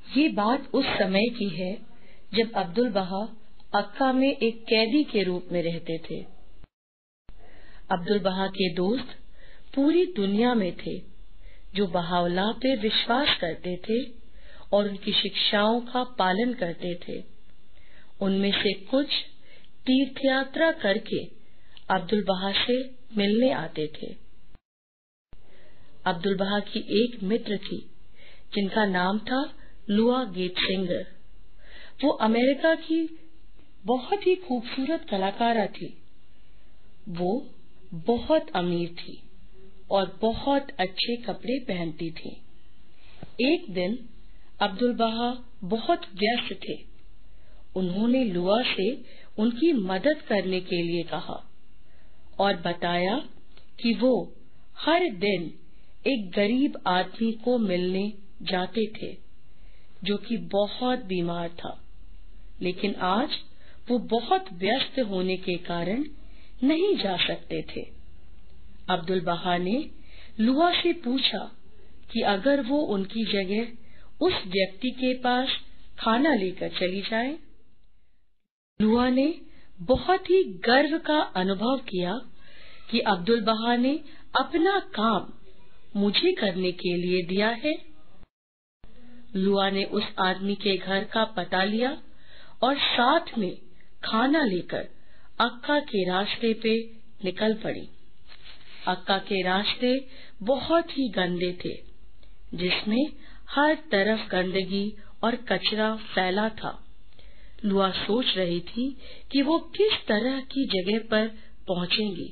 ये बात उस समय की है जब अब्दुल बहा अक्का में एक कैदी के रूप में रहते थे। अब्दुल बहा के दोस्त पूरी दुनिया में थे जो बहाउल्लाह पे विश्वास करते थे और उनकी शिक्षाओं का पालन करते थे। उनमें से कुछ तीर्थ यात्रा करके अब्दुल बहा से मिलने आते थे। अब्दुल बहा की एक मित्र थी जिनका नाम था लुआ गेटसिंगर। वो अमेरिका की बहुत ही खूबसूरत कलाकारा थी। वो बहुत अमीर थी और बहुत अच्छे कपड़े पहनती थी। एक दिन अब्दुल बहा बहुत व्यस्त थे। उन्होंने लुआ से उनकी मदद करने के लिए कहा और बताया कि वो हर दिन एक गरीब आदमी को मिलने जाते थे जो कि बहुत बीमार था, लेकिन आज वो बहुत व्यस्त होने के कारण नहीं जा सकते थे। अब्दुल बहा ने लुआ से पूछा कि अगर वो उनकी जगह उस व्यक्ति के पास खाना लेकर चली जाए। लुआ ने बहुत ही गर्व का अनुभव किया कि अब्दुल बहा ने अपना काम मुझे करने के लिए दिया है। लुआ ने उस आदमी के घर का पता लिया और साथ में खाना लेकर अक्का के रास्ते पे निकल पड़ी। अक्का के रास्ते बहुत ही गंदे थे, जिसमें हर तरफ गंदगी और कचरा फैला था। लुआ सोच रही थी कि वो किस तरह की जगह पर पहुंचेंगी।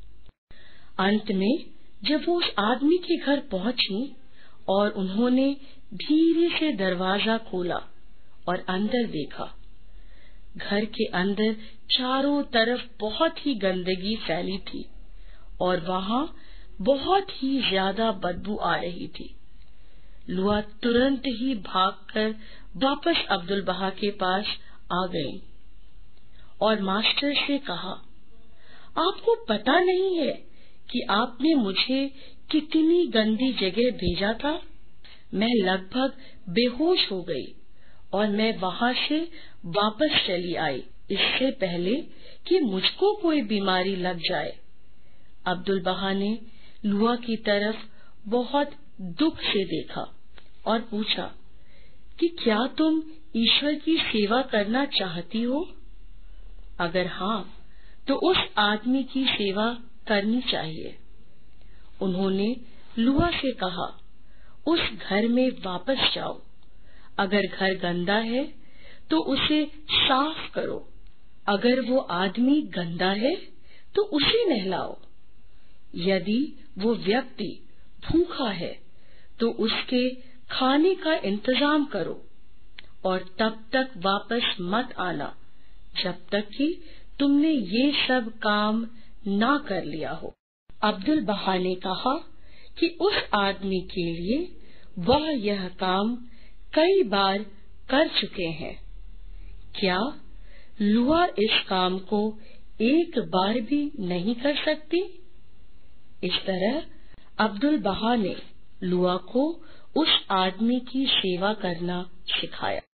अंत में जब वो उस आदमी के घर पहुंची और उन्होंने धीरे से दरवाजा खोला और अंदर देखा, घर के अंदर चारों तरफ बहुत ही गंदगी फैली थी और वहां बहुत ही ज्यादा बदबू आ रही थी। लुआ तुरंत ही भागकर वापस अब्दुल बहा के पास आ गई और मास्टर से कहा, आपको पता नहीं है कि आपने मुझे कितनी गंदी जगह भेजा था। मैं लगभग बेहोश हो गई और मैं वहां से वापस चली आई इससे पहले कि मुझको कोई बीमारी लग जाए। अब्दुल बहा ने लुआ की तरफ बहुत दुख से देखा और पूछा कि क्या तुम ईश्वर की सेवा करना चाहती हो? अगर हाँ, तो उस आदमी की सेवा करनी चाहिए। उन्होंने लुआ से कहा, उस घर में वापस जाओ। अगर घर गंदा है तो उसे साफ करो। अगर वो आदमी गंदा है तो उसे नहलाओ। यदि वो व्यक्ति भूखा है तो उसके खाने का इंतजाम करो और तब तक वापस मत आना जब तक कि तुमने ये सब काम ना कर लिया हो। अब्दुल बहा ने कहा कि उस आदमी के लिए वह यह काम कई बार कर चुके हैं। क्या लुआ इस काम को एक बार भी नहीं कर सकती? इस तरह अब्दुल बहा ने लुआ को उस आदमी की सेवा करना सिखाया।